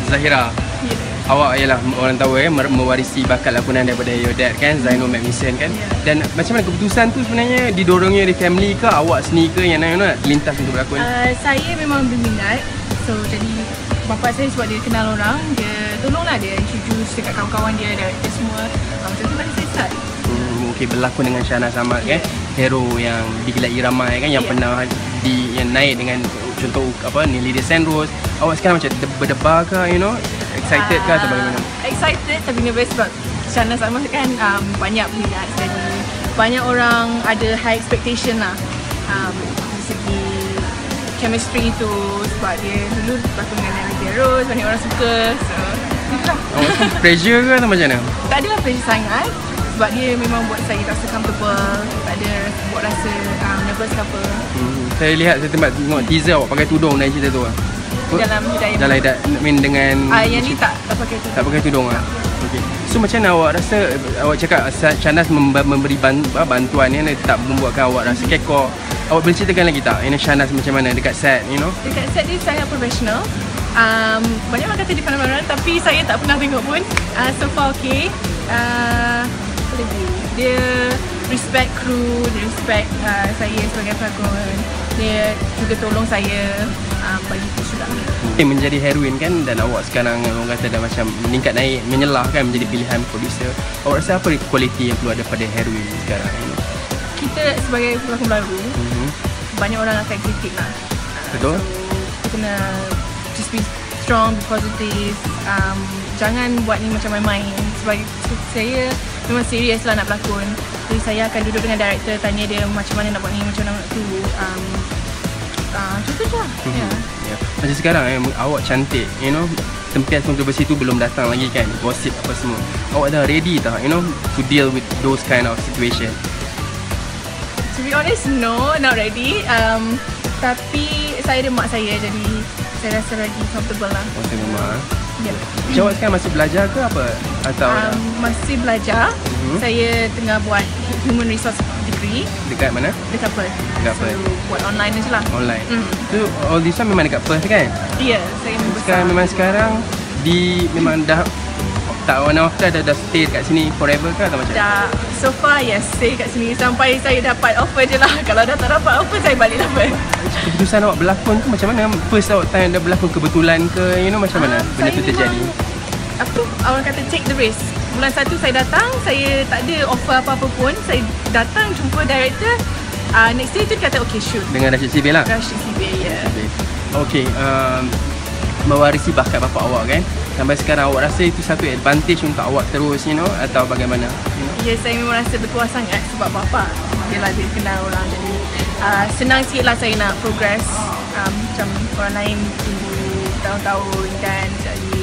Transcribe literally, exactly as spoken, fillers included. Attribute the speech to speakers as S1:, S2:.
S1: Zahira.
S2: Yeah.
S1: Awak ialah orang tahu eh mewarisi bakat lakonan daripada your dad kan, Zainul Magnuson kan.
S2: Yeah.
S1: Dan macam mana keputusan tu sebenarnya didorongnya dari family ke, awak sendiri ke yang nak lintas untuk berlakon?
S2: Uh, saya memang berminat. So jadi bapa saya sebab dia kenal orang, dia tolonglah dia introduce dekat kawan-kawan dia, director semua. Uh, macam tu baru saya start.
S1: Hmm, okay, berlakon dengan Shahnaz Ahmad yeah. kan, hero yang digilai ramai kan, yang yeah. pernah di yang naik dengan contoh apa ni Lady Sandrose. Awak sekarang macam berdebar ke, you know, excited ke atau bagaimana?
S2: Excited tapi nervous sebab Shahnaz Ahmad kan um, banyak minat, jadi banyak orang ada high expectation lah um, dari segi chemistry tu, sebab dia dulu berlakon dengan Lady Rose, banyak orang suka. So
S1: awak rasa pressure ke atau macam mana?
S2: tak adalah pressure sangat sebab dia memang buat saya rasa comfortable, tak ada buat rasa um, nervous ke apa.
S1: Hmm, saya lihat, saya tempat tengok teaser awak pakai tudung dalam cerita tu lah.
S2: Dalam Hidayah.
S1: Dalam Hidayah, I mean dengan
S2: Ah, yang ni tak tak pakai tu.
S1: tak pakai tudung ah. Okey. So macam mana awak rasa, awak cakap Shahnaz memberi bantuan ni tak membuatkan awak rasa kekok. Awak boleh ceritakan lagi tak ini Shahnaz macam mana dekat set, you know?
S2: Dekat set dia sangat profesional. Um, banyak orang kata dia pandai-pandai tapi saya tak pernah tengok pun. Uh, so far okay. Uh, apa lagi? Dia respect kru, dia respect uh, saya sebagai pelakon. Dia juga tolong saya uh, bagi tisu lah.
S1: Okay, menjadi heroin kan, dan awak sekarang orang kata dah macam meningkat naik, menyelah kan menjadi pilihan producer. Awak rasa apa kualiti yang perlu ada pada heroin sekarang ini?
S2: Kita sebagai pelakon baru,
S1: Mm-hmm.
S2: banyak orang akan kritik lah.
S1: Betul.
S2: So, kita kena just be strong, be positive. Um, jangan buat ni macam main-main. Sebab saya memang serius lah nak berlakon. Jadi saya akan duduk dengan director, tanya dia macam mana nak buat ni, macam mana nak tu. Um, uh, macam tu je lah.
S1: Mm-hmm.
S2: Yeah.
S1: Yeah. Macam sekarang eh, awak cantik, you know, tempias kontroversi tu belum datang lagi kan, gosip apa semua. Awak dah ready tak, you know, to deal with those kind of situation?
S2: To be honest, no, not ready. Um, tapi saya ada mak saya, jadi saya rasa lagi comfortable lah.
S1: Masa rumah.
S2: Yeah.
S1: Macam awak sekarang masih belajar ke apa? Atau
S2: Um, masih belajar.
S1: Mhm.
S2: Saya tengah buat Human Resource Degree
S1: dekat mana?
S2: dekat Perth.
S1: Dekat
S2: So,
S1: Perth.
S2: buat online je lah.
S1: Online.
S2: Mm.
S1: So all this one memang dekat Perth kan?
S2: Ya, yeah, saya membesar.
S1: Sekarang memang sekarang di memang dah tak on off dah, dah, dah stay kat sini forever ke atau macam mana?
S2: Dah, so far yes, stay kat sini sampai saya dapat offer je lah. Kalau dah tak dapat offer, saya balik lah Perth.
S1: Keputusan awak berlakon tu macam mana? First awak time dah berlakon kebetulan ke, you know, macam mana
S2: Ah,
S1: benda
S2: saya
S1: tu terjadi?
S2: memang- Apa tu? Orang kata take the risk. Bulan satu saya datang, saya tak ada offer apa-apa pun. Saya datang jumpa director. Uh, next day tu dia kata okay shoot.
S1: Dengan Rashid Sibil lah?
S2: Rashid Sibil, ya.
S1: Okay, um, mewarisi bakat bapa awak kan, sampai sekarang awak rasa itu satu advantage untuk awak terus, you know, atau bagaimana? You know?
S2: Ya, saya memang rasa bertuah sangat sebab bapa dia lah dia kenal orang, jadi uh, senang sikit lah saya nak progress. um, Macam orang lain tunggu tahun-tahun kan, jadi